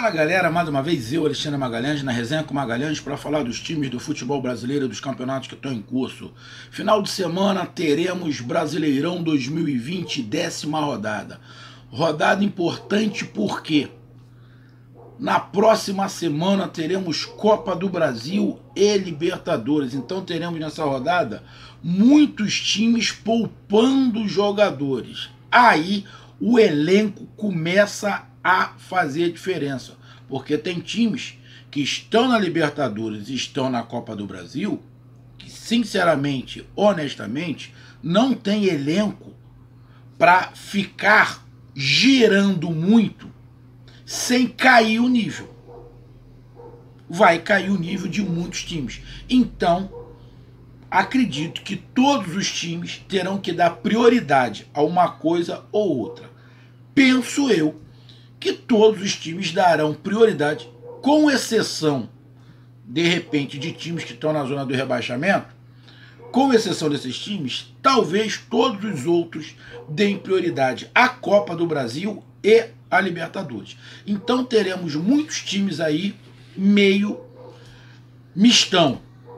Fala galera, mais uma vez eu, Alexandre Magalhães, na Resenha com Magalhães para falar dos times do futebol brasileiro e dos campeonatos que estão em curso. Final de semana teremos Brasileirão 2020, 10ª rodada. Rodada importante porque na próxima semana teremos Copa do Brasil e Libertadores. Então teremos nessa rodada muitos times poupando jogadores. Aí o elenco começa a fazer diferença, porque tem times que estão na Libertadores e estão na Copa do Brasil que, sinceramente, honestamente, não tem elenco para ficar girando muito sem cair o nível. Vai cair o nível de muitos times. Então, acredito que todos os times terão que dar prioridade a uma coisa ou outra. Penso eu que todos os times darão prioridade, com exceção, de repente, de times que estão na zona do rebaixamento. Com exceção desses times, talvez todos os outros deem prioridade à Copa do Brasil e à Libertadores. Então teremos muitos times aí meio mistão.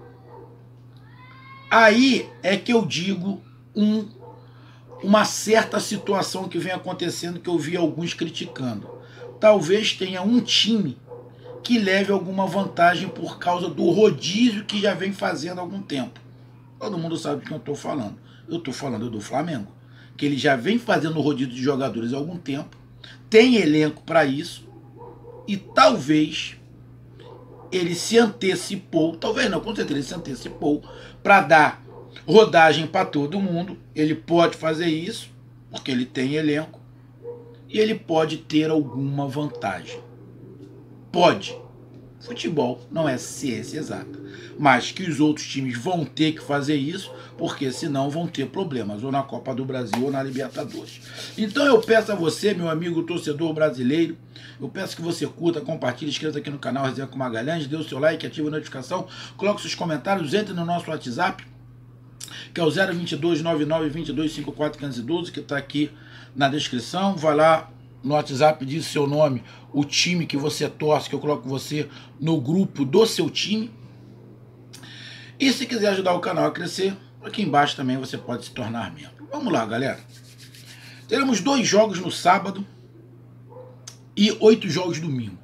Aí é que eu digo uma certa situação que vem acontecendo, que eu vi alguns criticando. Talvez tenha um time que leve alguma vantagem por causa do rodízio que já vem fazendo há algum tempo. Todo mundo sabe do que eu estou falando. Eu estou falando do Flamengo, que ele já vem fazendo rodízio de jogadores há algum tempo, tem elenco para isso, e talvez ele se antecipou, talvez não, com certeza ele se antecipou para dar rodagem para todo mundo. Ele pode fazer isso, porque ele tem elenco, e ele pode ter alguma vantagem. Pode. Futebol não é ciência exata, mas que os outros times vão ter que fazer isso, porque senão vão ter problemas, ou na Copa do Brasil ou na Libertadores. Então eu peço a você, meu amigo torcedor brasileiro, eu peço que você curta, compartilhe, inscreva-se aqui no canal Resenha com Magalhães, dê o seu like, ative a notificação, coloque seus comentários, entre no nosso WhatsApp, que é o 022 99 22 54 512, que está aqui na descrição. Vai lá no WhatsApp, diz o seu nome, o time que você torce, que eu coloco você no grupo do seu time. E se quiser ajudar o canal a crescer, aqui embaixo também você pode se tornar membro. Vamos lá, galera. Teremos 2 jogos no sábado e 8 jogos domingo.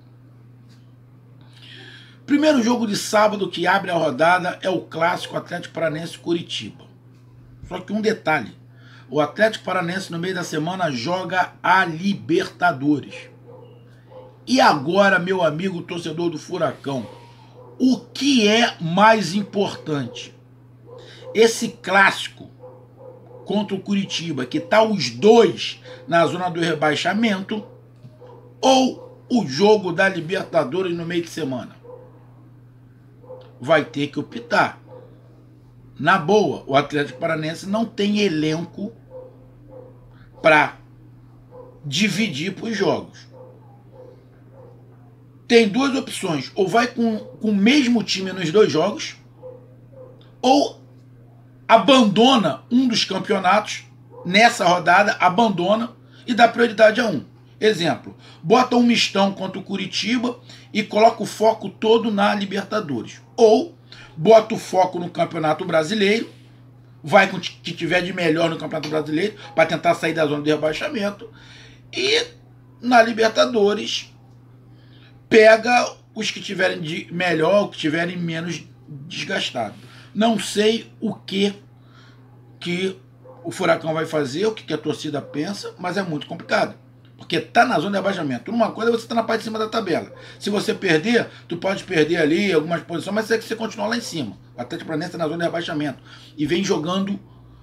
Primeiro jogo de sábado que abre a rodada é o clássico Atlético Paranaense Curitiba. Só que um detalhe: o Atlético Paranaense no meio da semana joga a Libertadores. E agora, meu amigo torcedor do Furacão, o que é mais importante? Esse clássico contra o Curitiba, que está os dois na zona do rebaixamento, ou o jogo da Libertadores no meio de semana? Vai ter que optar. Na boa, o Atlético Paranaense não tem elenco para dividir para os jogos. Tem 2 opções: ou vai com o mesmo time nos 2 jogos, ou abandona um dos campeonatos nessa rodada, abandona e dá prioridade a um. Exemplo, bota um mistão contra o Curitiba e coloca o foco todo na Libertadores. Ou bota o foco no Campeonato Brasileiro, vai com o que tiver de melhor no Campeonato Brasileiro para tentar sair da zona de rebaixamento, e na Libertadores pega os que tiverem de melhor, os que tiverem menos desgastado. Não sei o que o Furacão vai fazer, o que a torcida pensa, mas é muito complicado, porque tá na zona de rebaixamento. Uma coisa é você tá na parte de cima da tabela. Se você perder, tu pode perder ali algumas posições, mas é que você continua lá em cima. O Atlético Paranaense tá na zona de rebaixamento e vem jogando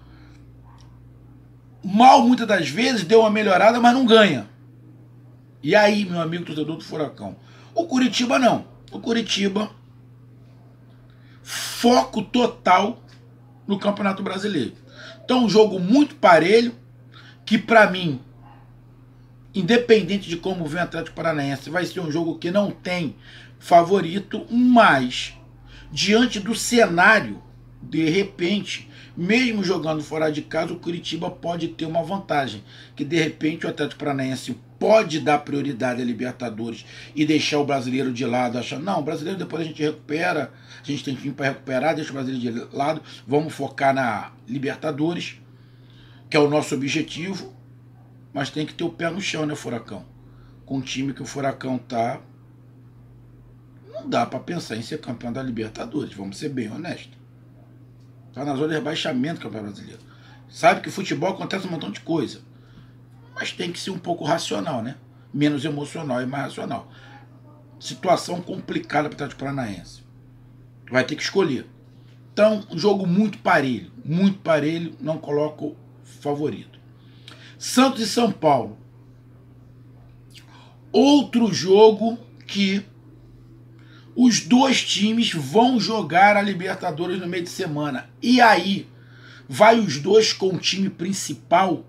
mal muitas das vezes, deu uma melhorada, mas não ganha. E aí, meu amigo torcedor do Furacão? O Curitiba não. O Curitiba, foco total no Campeonato Brasileiro. Então, um jogo muito parelho, que para mim, independente de como vem o Atlético Paranaense, vai ser um jogo que não tem favorito, mas diante do cenário de repente, mesmo jogando fora de casa, o Curitiba pode ter uma vantagem, que de repente o Atlético Paranaense pode dar prioridade à Libertadores e deixar o brasileiro de lado, achar, não, o brasileiro depois a gente recupera, a gente tem time para recuperar, deixa o brasileiro de lado, vamos focar na Libertadores, que é o nosso objetivo, mas tem que ter o pé no chão, né, Furacão? Com o time que o Furacão tá, não dá para pensar em ser campeão da Libertadores, vamos ser bem honestos. Tá na zona de rebaixamento do Campeonato Brasileiro. Sabe que futebol acontece um montão de coisa, mas tem que ser um pouco racional, né? Menos emocional e mais racional. Situação complicada para o Atlético Paranaense. Vai ter que escolher. Então, um jogo muito parelho, não coloco favorito. Santos e São Paulo. Outro jogo que os dois times vão jogar a Libertadores no meio de semana. E aí, vai os dois com o time principal?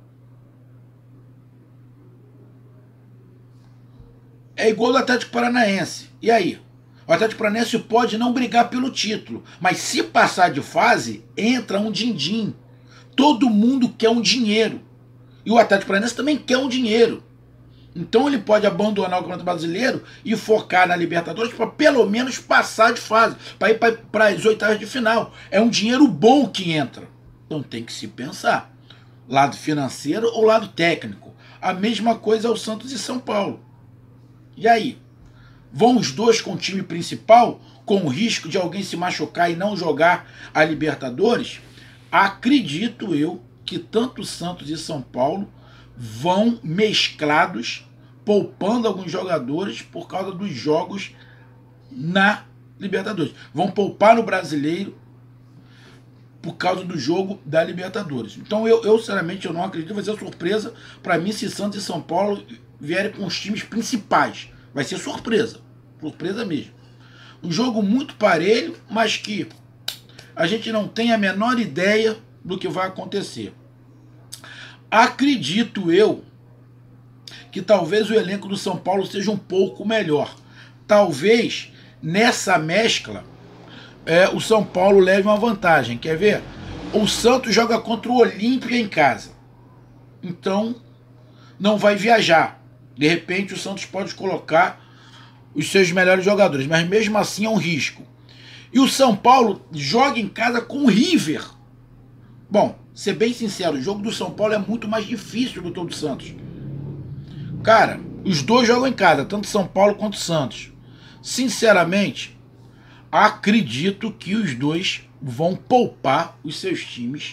É igual do Atlético Paranaense. E aí? O Atlético Paranaense pode não brigar pelo título, mas se passar de fase, entra um din-din. Todo mundo quer um dinheiro. E o Atlético Paranaense também quer um dinheiro. Então ele pode abandonar o Campeonato Brasileiro e focar na Libertadores para pelo menos passar de fase, para ir para as oitavas de final. É um dinheiro bom que entra. Então tem que se pensar. Lado financeiro ou lado técnico. A mesma coisa é o Santos e São Paulo. E aí? Vão os dois com o time principal, com o risco de alguém se machucar e não jogar a Libertadores? Acredito eu que tanto Santos e São Paulo vão mesclados, poupando alguns jogadores por causa dos jogos na Libertadores. Vão poupar no Brasileiro por causa do jogo da Libertadores. Então eu sinceramente, eu não acredito. Vai ser surpresa para mim se Santos e São Paulo vierem com os times principais. Vai ser surpresa. Surpresa mesmo. Um jogo muito parelho, mas que a gente não tem a menor ideia do que vai acontecer. Acredito eu que talvez o elenco do São Paulo seja um pouco melhor. Talvez nessa mescla o São Paulo leve uma vantagem. Quer ver? O Santos joga contra o Olímpia em casa. Então não vai viajar. De repente o Santos pode colocar os seus melhores jogadores, mas mesmo assim é um risco. E o São Paulo joga em casa com o River. Bom, ser bem sincero, o jogo do São Paulo é muito mais difícil do que o do Santos. Cara, os dois jogam em casa, tanto São Paulo quanto Santos. Sinceramente, acredito que os dois vão poupar os seus times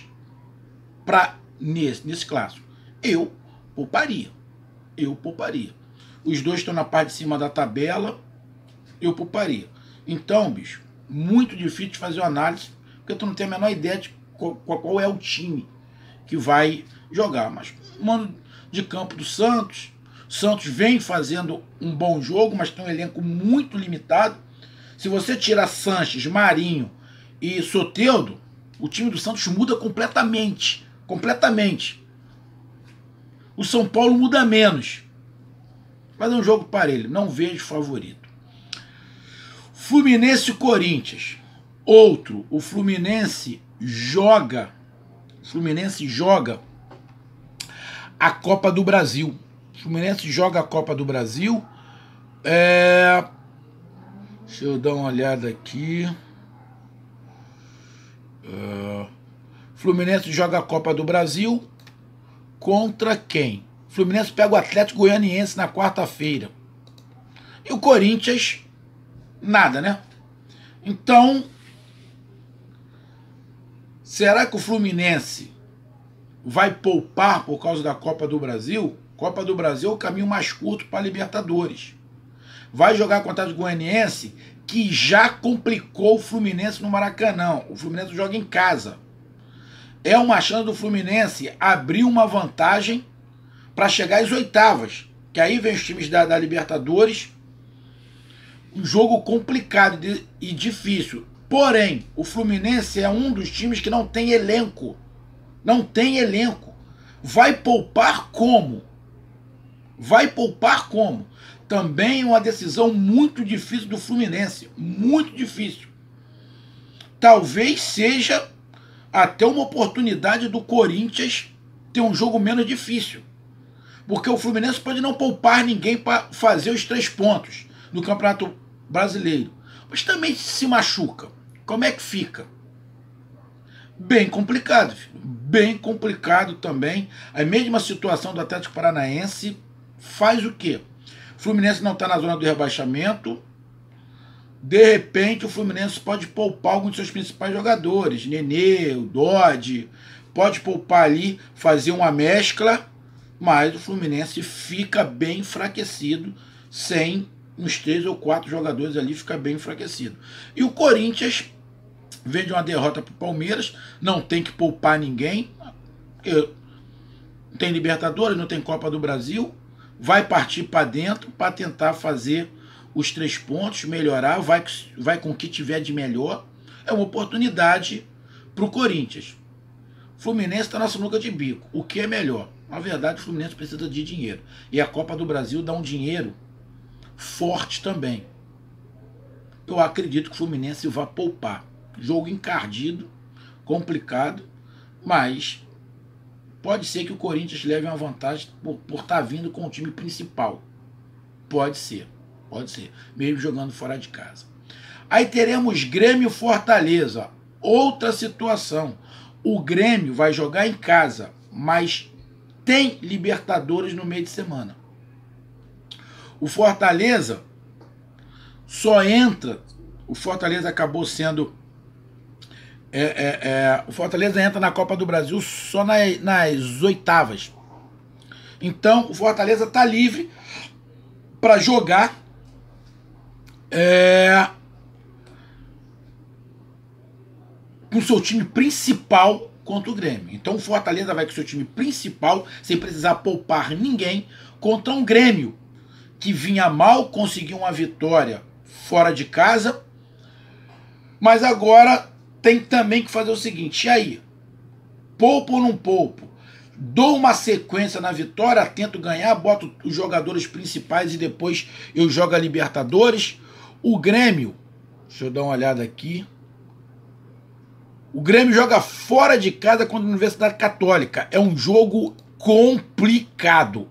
nesse clássico. Eu pouparia. Os dois estão na parte de cima da tabela, eu pouparia. Então, bicho, muito difícil de fazer uma análise, porque tu não tem a menor ideia de qual é o time que vai jogar. Mas o mando de campo do Santos vem fazendo um bom jogo, mas tem um elenco muito limitado. Se você tirar Sanches, Marinho e Soteldo, o time do Santos muda completamente. O São Paulo muda menos. Mas é um jogo parelho, não vejo favorito. Fluminense e Corinthians. Outro, o Fluminense joga a Copa do Brasil. O Fluminense joga a Copa do Brasil. Deixa eu dar uma olhada aqui. Fluminense joga a Copa do Brasil contra quem? O Fluminense pega o Atlético Goianiense na quarta-feira. E o Corinthians, nada, né? Então, será que o Fluminense vai poupar por causa da Copa do Brasil? Copa do Brasil é o caminho mais curto para a Libertadores. Vai jogar contra o Atlético Goianiense, que já complicou o Fluminense no Maracanã. O Fluminense joga em casa. É uma chance do Fluminense abrir uma vantagem para chegar às oitavas. Que aí vem os times da Libertadores. Um jogo complicado e difícil. Porém, o Fluminense é um dos times que não tem elenco. Vai poupar como? Também uma decisão muito difícil do Fluminense. Muito difícil. talvez seja até uma oportunidade do Corinthians ter um jogo menos difícil. Porque o Fluminense pode não poupar ninguém para fazer os 3 pontos no Campeonato Brasileiro. Mas também se machuca. Como é que fica? Bem complicado, filho. Bem complicado também. A mesma situação do Atlético Paranaense faz o quê? O Fluminense não está na zona do rebaixamento. De repente o Fluminense pode poupar alguns de seus principais jogadores. Nenê, o Dodge. Pode poupar ali, fazer uma mescla. Mas o Fluminense fica bem enfraquecido sem uns 3 ou 4 jogadores ali, fica bem enfraquecido. E o Corinthians vem de uma derrota para o Palmeiras, não tem que poupar ninguém, porque não tem Libertadores, não tem Copa do Brasil, vai partir para dentro para tentar fazer os 3 pontos, melhorar, vai com o que tiver de melhor. É uma oportunidade para o Corinthians. O Fluminense está na sinuca de bico. O que é melhor? Na verdade, o Fluminense precisa de dinheiro. E a Copa do Brasil dá um dinheiro forte também. Eu acredito que o Fluminense vai poupar. Jogo encardido, complicado, mas pode ser que o Corinthians leve uma vantagem por estar vindo com o time principal. Pode ser, mesmo jogando fora de casa. Aí teremos Grêmio e Fortaleza. Outra situação. O Grêmio vai jogar em casa, mas tem Libertadores no meio de semana. O Fortaleza só entra. O Fortaleza acabou sendo. O Fortaleza entra na Copa do Brasil só nas oitavas. Então o Fortaleza está livre para jogar com o seu time principal contra o Grêmio. Então o Fortaleza vai com o seu time principal, sem precisar poupar ninguém, contra um Grêmio que vinha mal, conseguiu uma vitória fora de casa, mas agora tem também que fazer o seguinte: e aí? Poupo ou não poupo? Dou uma sequência na vitória, tento ganhar, boto os jogadores principais e depois eu jogo a Libertadores. O Grêmio, deixa eu dar uma olhada aqui. O Grêmio joga fora de casa contra a Universidade Católica. É um jogo complicado.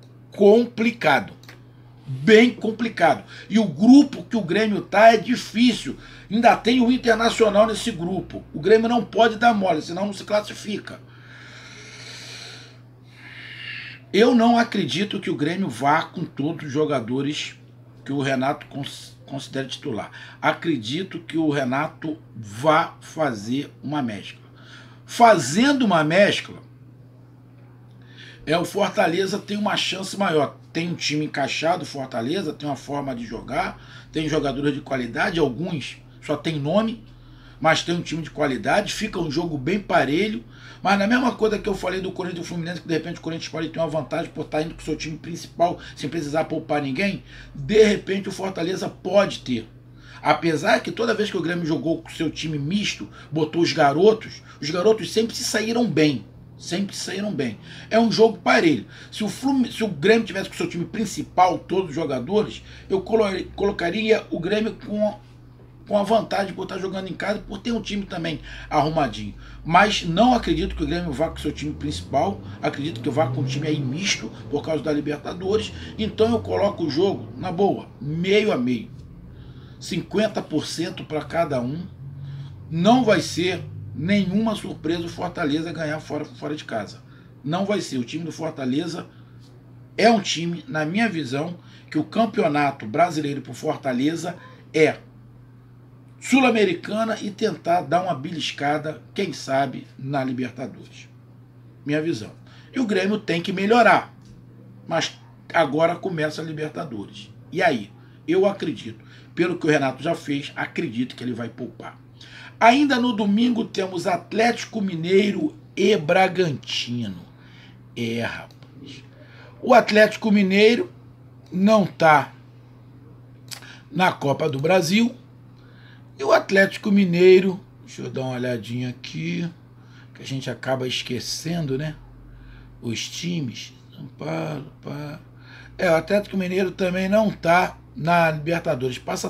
Bem complicado. E o grupo que o Grêmio tá é difícil. Ainda tem o Internacional nesse grupo. O Grêmio não pode dar mole, senão não se classifica. Eu não acredito que o Grêmio vá com todos os jogadores que o Renato considera titular. Acredito que o Renato vá fazer uma mescla. Fazendo uma mescla, o Fortaleza tem uma chance maior. Tem um time encaixado, o Fortaleza tem uma forma de jogar, tem jogadores de qualidade, alguns só tem nome, mas tem um time de qualidade, fica um jogo bem parelho. Mas na mesma coisa que eu falei do Corinthians e do Fluminense, que de repente o Corinthians pode ter uma vantagem por estar indo com o seu time principal sem precisar poupar ninguém, de repente o Fortaleza pode ter. Apesar que toda vez que o Grêmio jogou com o seu time misto, botou os garotos sempre se saíram bem. É um jogo parelho. Se o Grêmio tivesse com o seu time principal, todos os jogadores, eu colocaria o Grêmio com a vantagem por estar jogando em casa, por ter um time também arrumadinho. Mas não acredito que o Grêmio vá com o seu time principal, acredito que vá com o time aí misto, por causa da Libertadores. Então eu coloco o jogo, na boa, meio a meio. 50% para cada um. Não vai ser nenhuma surpresa o Fortaleza ganhar fora de casa. Não vai ser. O time do Fortaleza é um time, na minha visão, que o campeonato brasileiro para o Fortaleza é Sul-Americana e tentar dar uma beliscada, quem sabe, na Libertadores. Minha visão. E o Grêmio tem que melhorar. Mas agora começa a Libertadores. E aí? Eu acredito. Pelo que o Renato já fez, acredito que ele vai poupar. Ainda no domingo temos Atlético Mineiro e Bragantino. Rapaz. O Atlético Mineiro não está na Copa do Brasil. E o Atlético Mineiro, deixa eu dar uma olhadinha aqui, que a gente acaba esquecendo, né? Os times. O Atlético Mineiro também não está na Libertadores. Passa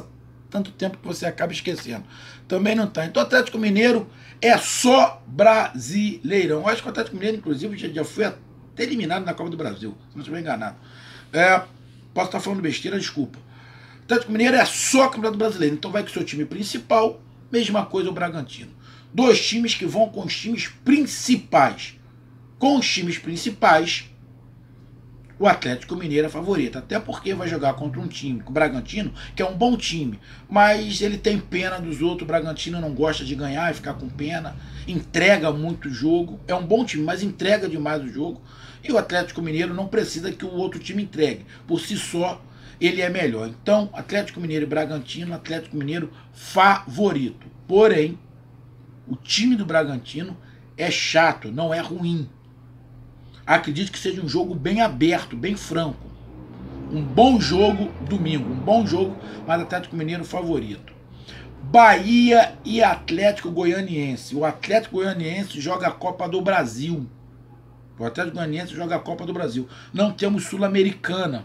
tanto tempo que você acaba esquecendo. Também não está. Então o Atlético Mineiro é só Brasileirão. Eu acho que o Atlético Mineiro, inclusive, já foi até eliminado na Copa do Brasil, se não estiver enganado. Posso estar falando besteira, desculpa. O Atlético Mineiro é só Campeonato Brasileiro. Então vai com o seu time principal, mesma coisa o Bragantino. Dois times que vão com os times principais. Com os times principais, o Atlético Mineiro é favorito. Até porque vai jogar contra um time, o Bragantino, que é um bom time. Mas ele tem pena dos outros. O Bragantino não gosta de ganhar e ficar com pena. Entrega muito o jogo. É um bom time, mas entrega demais o jogo. E o Atlético Mineiro não precisa que o outro time entregue. Por si só, ele é melhor. Então, Atlético Mineiro e Bragantino, Atlético Mineiro favorito. Porém, o time do Bragantino é chato, não é ruim. Acredito que seja um jogo bem aberto, bem franco. Um bom jogo domingo, um bom jogo, mas Atlético Mineiro favorito. Bahia e Atlético Goianiense. O Atlético Goianiense joga a Copa do Brasil. O Atlético Goianiense joga a Copa do Brasil. Não temos Sul-Americana.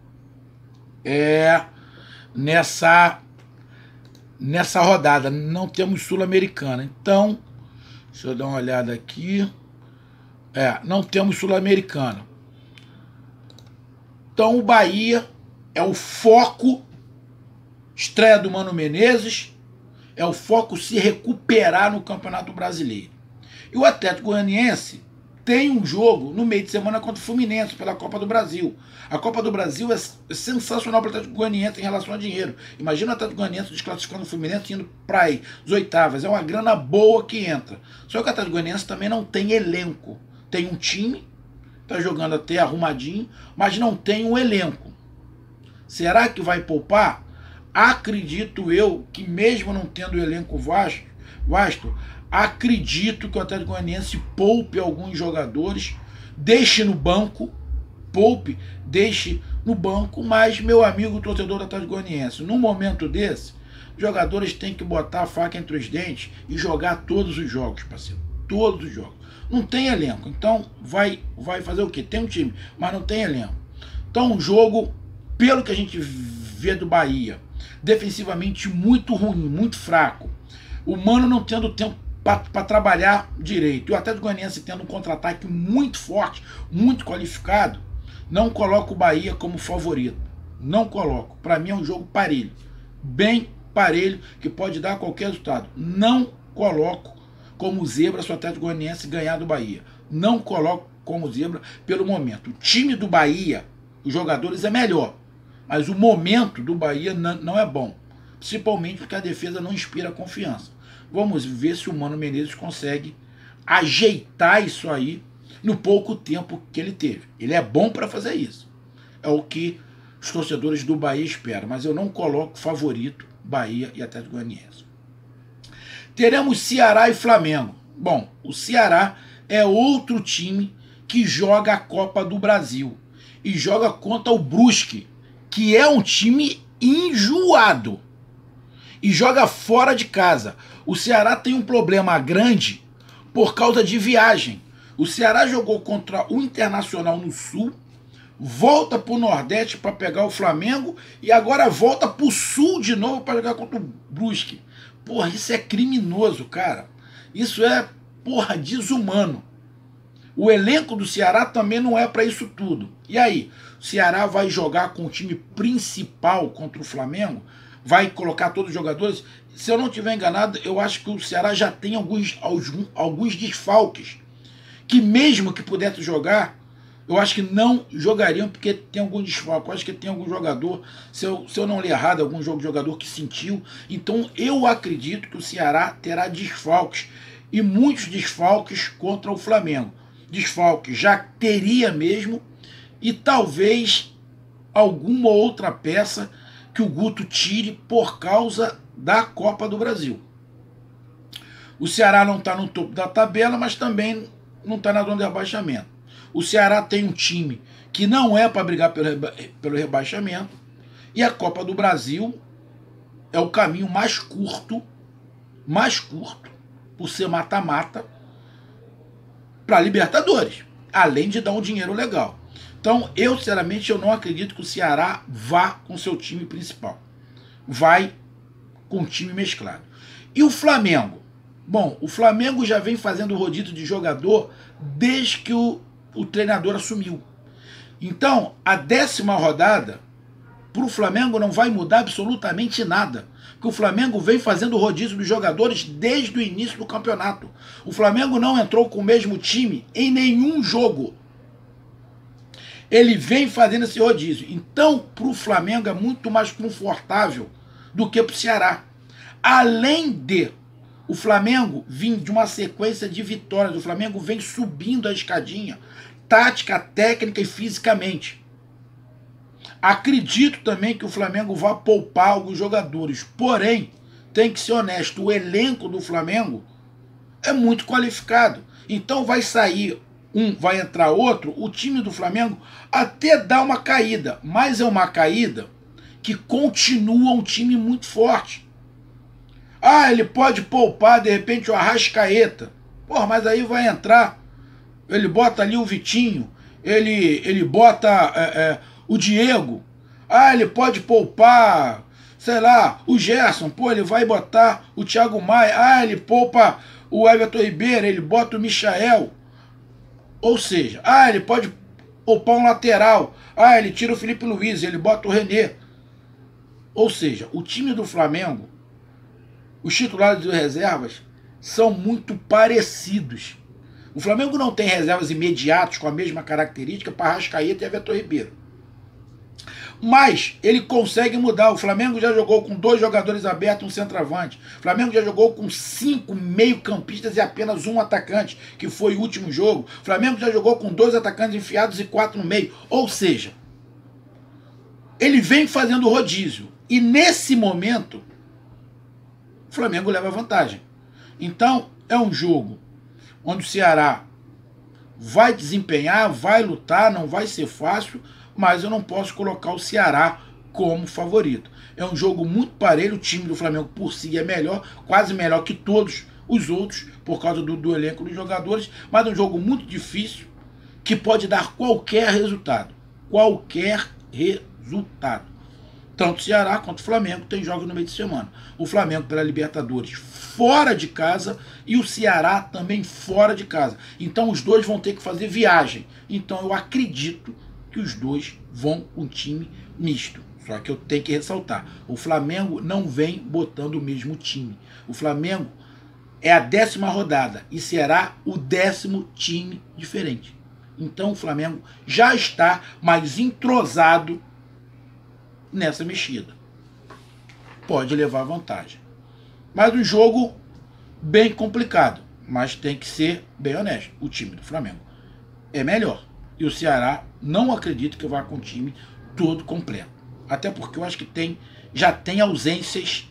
Nessa rodada. Não temos Sul-Americana. Então, deixa eu dar uma olhada aqui. Não temos Sul-Americana. Então o Bahia é o foco, estreia do Mano Menezes, é o foco se recuperar no Campeonato Brasileiro. E o Atlético Goianiense tem um jogo no meio de semana contra o Fluminense pela Copa do Brasil. A Copa do Brasil é sensacional para o Atlético Goianiense em relação a dinheiro. Imagina o Atlético Goianiense desclassificando o Fluminense indo para as oitavas. É uma grana boa que entra. Só que o Atlético Goianiense também não tem elenco. Tem um time, tá jogando até arrumadinho, mas não tem um elenco. Será que vai poupar? Acredito eu que mesmo não tendo o elenco vasto, acredito que o Atlético Goianiense poupe alguns jogadores, deixe no banco, mas meu amigo torcedor do Atlético Goianiense, num momento desse, jogadores têm que botar a faca entre os dentes e jogar todos os jogos, parceiro. Todos os jogos. Não tem elenco, então vai fazer o quê? Tem um time, mas não tem elenco. Então um jogo, pelo que a gente vê do Bahia, defensivamente muito ruim, muito fraco. O Mano não tendo tempo para trabalhar direito. E o Atlético Goianiense tendo um contra-ataque muito forte, muito qualificado, não coloco o Bahia como favorito. Não coloco. Para mim é um jogo parelho. Bem parelho, que pode dar qualquer resultado. Não coloco como zebra se o Atlético Goianiense ganhar do Bahia. Não coloco como zebra pelo momento. O time do Bahia, os jogadores é melhor, mas o momento do Bahia não é bom. Principalmente porque a defesa não inspira confiança. Vamos ver se o Mano Menezes consegue ajeitar isso aí no pouco tempo que ele teve. Ele é bom para fazer isso. É o que os torcedores do Bahia esperam, mas eu não coloco favorito Bahia e Atlético Goianiense. Teremos Ceará e Flamengo. Bom, o Ceará é outro time que joga a Copa do Brasil e joga contra o Brusque, que é um time enjoado e joga fora de casa. O Ceará tem um problema grande por causa de viagem. O Ceará jogou contra o Internacional no Sul, volta para o Nordeste para pegar o Flamengo e agora volta para o Sul de novo para jogar contra o Brusque. Porra, isso é criminoso, cara. Isso é, porra, desumano. O elenco do Ceará também não é para isso tudo. E aí, o Ceará vai jogar com o time principal contra o Flamengo? Vai colocar todos os jogadores? Se eu não estiver enganado, eu acho que o Ceará já tem alguns desfalques, que mesmo que pudesse jogar, eu acho que não jogariam porque tem algum desfalque. Eu acho que tem algum jogador, se eu não ler errado, algum jogador que sentiu. Então eu acredito que o Ceará terá desfalques, e muitos desfalques contra o Flamengo. Desfalques já teria mesmo, e talvez alguma outra peça que o Guto tire por causa da Copa do Brasil. O Ceará não está no topo da tabela, mas também não está na zona de rebaixamento. O Ceará tem um time que não é para brigar pelo rebaixamento, e a Copa do Brasil é o caminho mais curto, por ser mata-mata, para Libertadores, além de dar um dinheiro legal. Então, eu, sinceramente, eu não acredito que o Ceará vá com seu time principal. Vai com time mesclado. E o Flamengo? Bom, o Flamengo já vem fazendo rodízio de jogador desde que o treinador assumiu. Então, a 10ª rodada, para o Flamengo não vai mudar absolutamente nada. Porque o Flamengo vem fazendo rodízio dos jogadores desde o início do campeonato. O Flamengo não entrou com o mesmo time em nenhum jogo. Ele vem fazendo esse rodízio. Então, para o Flamengo é muito mais confortável do que para o Ceará. Além de o Flamengo vir de uma sequência de vitórias, o Flamengo vem subindo a escadinha, tática, técnica e fisicamente. Acredito também que o Flamengo vai poupar alguns jogadores, porém, tem que ser honesto, o elenco do Flamengo é muito qualificado. Então vai sair um, vai entrar outro, o time do Flamengo até dá uma caída, mas é uma caída que continua um time muito forte. Ah, ele pode poupar, de repente, o Arrascaeta. Porra, mas aí vai entrar, ele bota ali o Vitinho, ele bota o Diego. Ah, ele pode poupar, sei lá, o Gerson. Pô, ele vai botar o Thiago Maia. Ah, ele poupa o Everton Ribeiro, ele bota o Michael. Ou seja, ah, ele pode poupar um lateral. Ah, ele tira o Felipe Luiz, ele bota o René. Ou seja, o time do Flamengo, os titulares e reservas são muito parecidos. O Flamengo não tem reservas imediatas com a mesma característica para Arrascaeta e Everton Ribeiro. Mas ele consegue mudar. O Flamengo já jogou com 2 jogadores abertos, um centroavante. O Flamengo já jogou com 5 meio-campistas e apenas um atacante, que foi o último jogo. O Flamengo já jogou com 2 atacantes enfiados e 4 no meio. Ou seja, ele vem fazendo rodízio. E nesse momento, o Flamengo leva vantagem. Então, é um jogo onde o Ceará vai desempenhar, vai lutar, não vai ser fácil, mas eu não posso colocar o Ceará como favorito. É um jogo muito parelho, o time do Flamengo por si é melhor, quase melhor que todos os outros, por causa do elenco dos jogadores, mas é um jogo muito difícil, que pode dar qualquer resultado. Qualquer resultado. Tanto o Ceará quanto o Flamengo tem jogos no meio de semana. O Flamengo pela Libertadores fora de casa e o Ceará também fora de casa. Então os dois vão ter que fazer viagem. Então eu acredito que os dois vão com um time misto. Só que eu tenho que ressaltar, o Flamengo não vem botando o mesmo time. O Flamengo é a 10ª rodada e será o 10º time diferente. Então o Flamengo já está mais entrosado nessa mexida. Pode levar vantagem. Mas um jogo bem complicado. Mas tem que ser bem honesto. O time do Flamengo é melhor. E o Ceará não acredito que vá com o time todo completo. Até porque eu acho que já tem ausências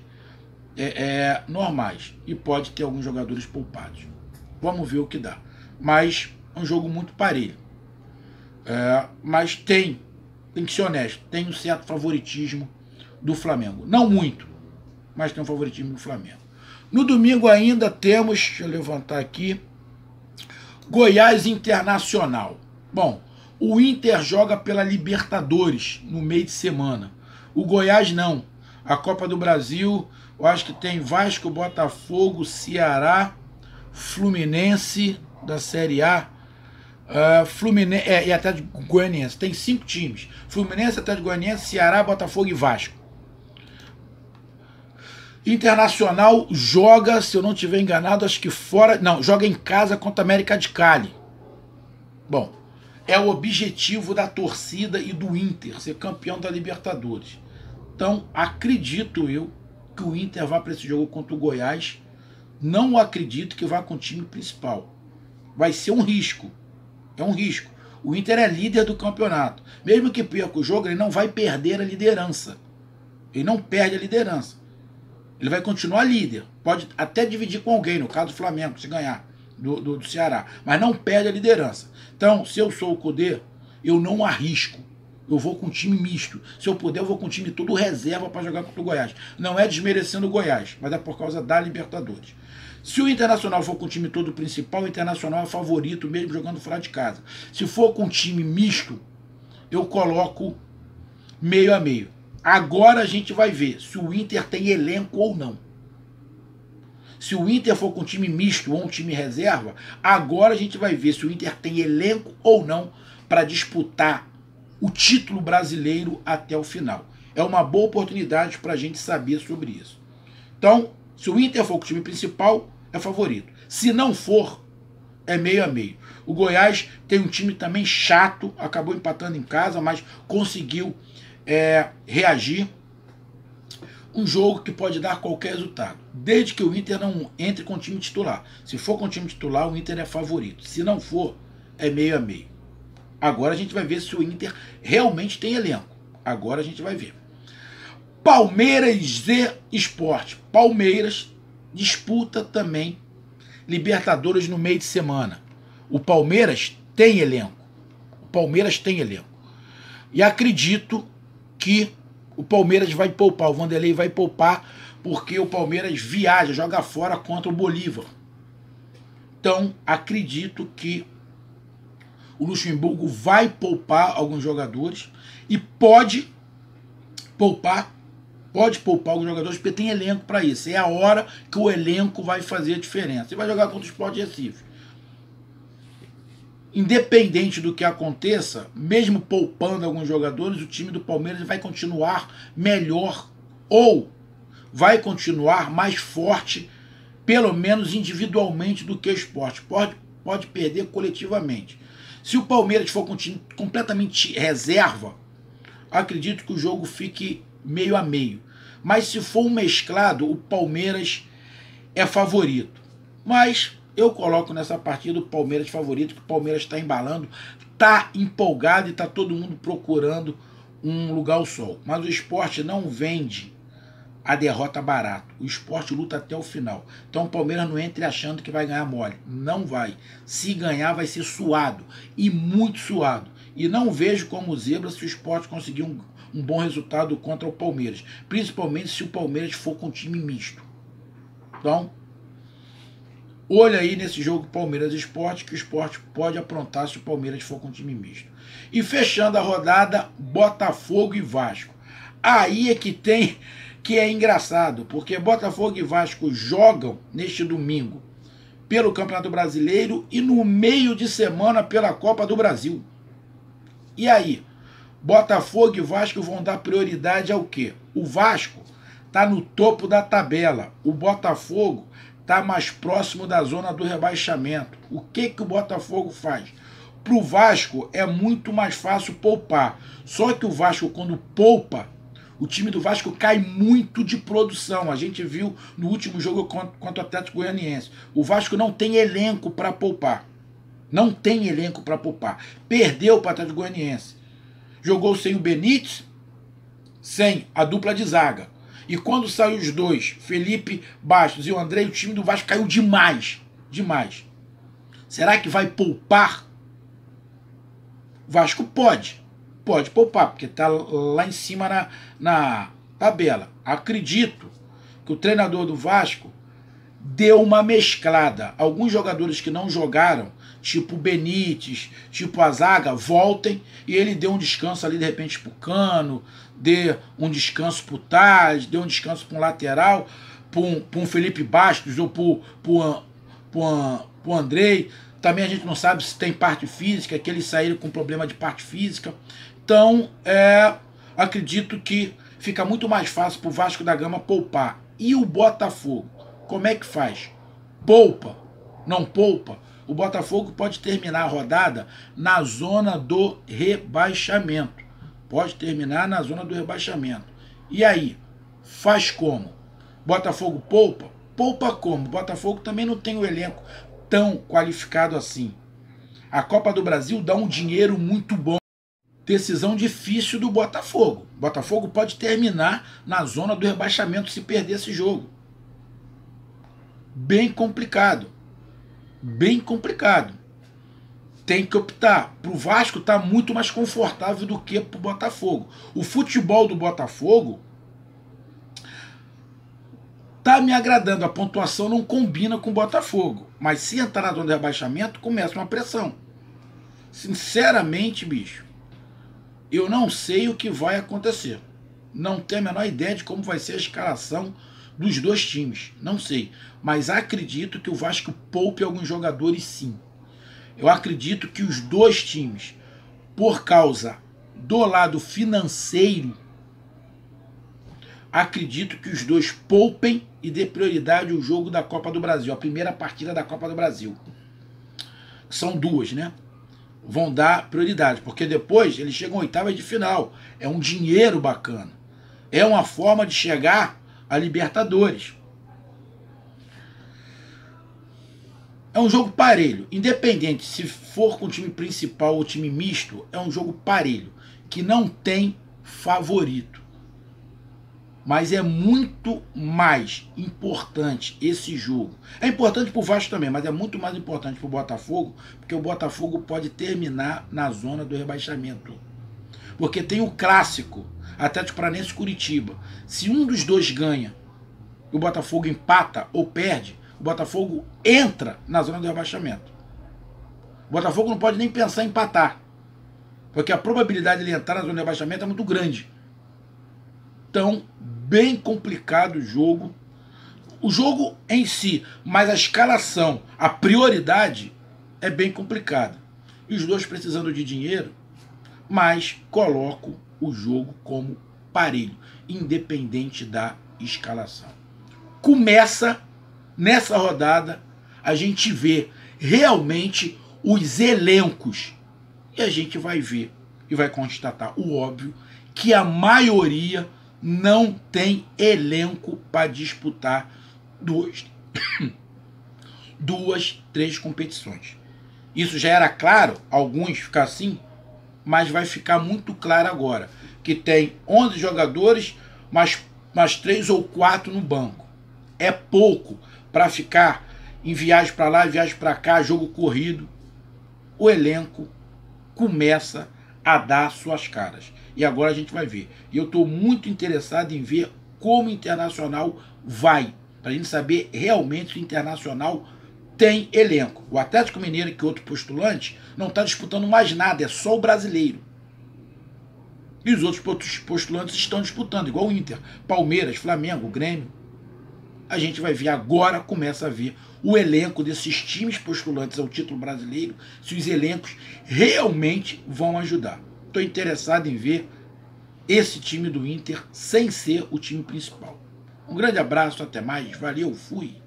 normais. E pode ter alguns jogadores poupados. Vamos ver o que dá. Mas é um jogo muito parelho. Mas tem que ser honesto, tem um certo favoritismo do Flamengo. Não muito, mas tem um favoritismo do Flamengo. No domingo ainda temos, deixa eu levantar aqui, Goiás Internacional. Bom, o Inter joga pela Libertadores no meio de semana. O Goiás não. A Copa do Brasil, eu acho que tem Vasco, Botafogo, Ceará, Fluminense da Série A, Fluminense e Atlético Goianiense. Tem 5 times: Fluminense, Atlético Goianiense, Ceará, Botafogo e Vasco. Internacional joga, se eu não estiver enganado, acho que fora, não, joga em casa contra a América de Cali. Bom, é o objetivo da torcida e do Inter ser campeão da Libertadores. Então acredito eu que o Inter vá para esse jogo contra o Goiás. Não acredito que vá com o time principal. Vai ser um risco. É um risco. O Inter é líder do campeonato. Mesmo que perca o jogo, ele não vai perder a liderança. Ele não perde a liderança. Ele vai continuar líder. Pode até dividir com alguém, no caso do Flamengo, se ganhar do Ceará. Mas não perde a liderança. Então, se eu sou o Cudê, eu não arrisco. Eu vou com um time misto. Se eu puder, eu vou com um time todo reserva para jogar contra o Goiás. Não é desmerecendo o Goiás, mas é por causa da Libertadores. Se o Internacional for com o time todo principal, o Internacional é favorito mesmo jogando fora de casa. Se for com um time misto, eu coloco meio a meio. Agora a gente vai ver se o Inter tem elenco ou não. Se o Inter for com um time misto ou um time reserva, agora a gente vai ver se o Inter tem elenco ou não para disputar o título brasileiro até o final. É uma boa oportunidade para a gente saber sobre isso. Então, se o Inter for com o time principal, é favorito. Se não for, é meio a meio. O Goiás tem um time também chato, acabou empatando em casa, mas conseguiu reagir. Um jogo que pode dar qualquer resultado, desde que o Inter não entre com o time titular. Se for com o time titular, o Inter é favorito. Se não for, é meio a meio. Agora a gente vai ver se o Inter realmente tem elenco. Agora a gente vai ver. Palmeiras e Sport. Palmeiras disputa também Libertadores no meio de semana. O Palmeiras tem elenco. O Palmeiras tem elenco. E acredito que o Palmeiras vai poupar, o Vanderlei vai poupar, porque o Palmeiras viaja, joga fora contra o Bolívar. Então, acredito que o Luxemburgo vai poupar alguns jogadores e pode poupar alguns jogadores, porque tem elenco para isso. É a hora que o elenco vai fazer a diferença. Ele vai jogar contra o Sport Recife. Independente do que aconteça, mesmo poupando alguns jogadores, o time do Palmeiras vai continuar melhor ou vai continuar mais forte, pelo menos individualmente, do que o Sport. Pode perder coletivamente. Se o Palmeiras for com um time completamente reserva, acredito que o jogo fique meio a meio. Mas se for um mesclado, o Palmeiras é favorito. Mas eu coloco nessa partida o Palmeiras favorito, que o Palmeiras está embalando, está empolgado e está todo mundo procurando um lugar ao sol. Mas o Sport não vende a derrota barato. O Sport luta até o final. Então o Palmeiras não entre achando que vai ganhar mole. Não vai. Se ganhar, vai ser suado. E muito suado. E não vejo como zebra se o Sport conseguir um bom resultado contra o Palmeiras. Principalmente se o Palmeiras for com time misto. Então, olha aí nesse jogo Palmeiras e Sport, que o Sport pode aprontar se o Palmeiras for com time misto. E fechando a rodada, Botafogo e Vasco. Aí é que é engraçado, porque Botafogo e Vasco jogam neste domingo pelo Campeonato Brasileiro e no meio de semana pela Copa do Brasil. E aí? Botafogo e Vasco vão dar prioridade ao quê? O Vasco está no topo da tabela. O Botafogo está mais próximo da zona do rebaixamento. O que o Botafogo faz? Para o Vasco é muito mais fácil poupar. Só que o Vasco, quando poupa, o time do Vasco cai muito de produção. A gente viu no último jogo contra o Atlético Goianiense. O Vasco não tem elenco para poupar. Não tem elenco para poupar. Perdeu para o Atlético Goianiense. Jogou sem o Benítez, sem a dupla de zaga. E quando saiu os dois, Felipe Bastos e o André, o time do Vasco caiu demais. Demais. Será que vai poupar? O Vasco pode. Pode poupar, porque está lá em cima na tabela. Acredito que o treinador do Vasco deu uma mesclada. Alguns jogadores que não jogaram, tipo Benítez, tipo a zaga, voltem, e ele deu um descanso ali de repente pro Cano, deu um descanso pro Taz, deu um descanso para um lateral, para um Felipe Bastos ou pro Andrei. Também a gente não sabe se tem parte física, que eles saíram com problema de parte física. Então, acredito que fica muito mais fácil pro Vasco da Gama poupar. E o Botafogo, como é que faz? Poupa? Não poupa? O Botafogo pode terminar a rodada na zona do rebaixamento. Pode terminar na zona do rebaixamento. E aí? Faz como? Botafogo poupa? Poupa como? Botafogo também não tem um elenco tão qualificado assim. A Copa do Brasil dá um dinheiro muito bom. Decisão difícil do Botafogo. Botafogo pode terminar na zona do rebaixamento se perder esse jogo. Bem complicado. Bem complicado. Tem que optar. Para o Vasco está muito mais confortável do que para o Botafogo. O futebol do Botafogo está me agradando. A pontuação não combina com o Botafogo. Mas se entrar na zona de rebaixamento, começa uma pressão. Sinceramente, bicho, eu não sei o que vai acontecer. Não tenho a menor ideia de como vai ser a escalação dos dois times. Não sei. Mas acredito que o Vasco poupe alguns jogadores, sim. Eu acredito que os dois times, por causa do lado financeiro, acredito que os dois poupem e dê prioridade ao jogo da Copa do Brasil, a primeira partida da Copa do Brasil. São duas, né? Vão dar prioridade, porque depois eles chegam à oitava de final. É um dinheiro bacana. É uma forma de chegar a Libertadores. É um jogo parelho. Independente se for com o time principal ou time misto, é um jogo parelho, que não tem favorito. Mas é muito mais importante esse jogo. É importante para o Vasco também, mas é muito mais importante para o Botafogo, porque o Botafogo pode terminar na zona do rebaixamento. Porque tem o clássico, Atlético Paranaense e Curitiba. Se um dos dois ganha e o Botafogo empata ou perde, o Botafogo entra na zona do rebaixamento. O Botafogo não pode nem pensar em empatar, porque a probabilidade de ele entrar na zona do rebaixamento é muito grande. Então, bem complicado o jogo em si, mas a escalação, a prioridade é bem complicada. E os dois precisando de dinheiro, mas coloco o jogo como parelho, independente da escalação. Começa nessa rodada a gente vê realmente os elencos e a gente vai ver e vai constatar o óbvio que a maioria não tem elenco para disputar três competições. Isso já era claro, alguns ficam assim, mas vai ficar muito claro agora, que tem 11 jogadores, mas 3 ou 4 no banco. É pouco para ficar em viagem para lá, viagem para cá, jogo corrido. O elenco começa a dar suas caras. E agora a gente vai ver. E eu estou muito interessado em ver como o Internacional vai, para a gente saber realmente se o Internacional tem elenco. O Atlético Mineiro, que é outro postulante, não está disputando mais nada, é só o brasileiro. E os outros postulantes estão disputando, igual o Inter, Palmeiras, Flamengo, Grêmio. A gente vai ver agora, começa a ver o elenco desses times postulantes ao título brasileiro, se os elencos realmente vão ajudar. Estou interessado em ver esse time do Inter sem ser o time principal. Um grande abraço, até mais, valeu, fui!